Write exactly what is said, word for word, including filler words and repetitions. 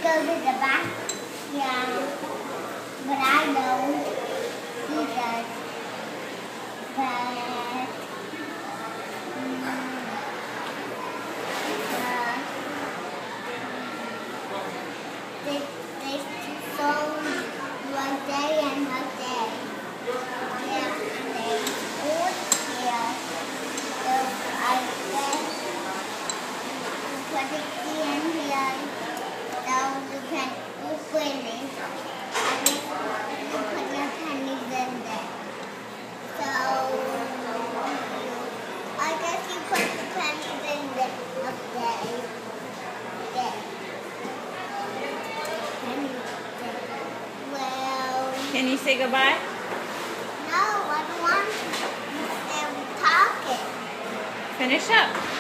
go to the back. Yeah. But I know he does. But mm, uh, this this song one day and one day. Yeah, and they all here. So I guess put it in here. Now you can open it. And you put your pennies in there. So I guess you put the pennies in there. Up there. There. Pennies there. Well. Can you say goodbye? No, I don't want to. They're talking. Finish up.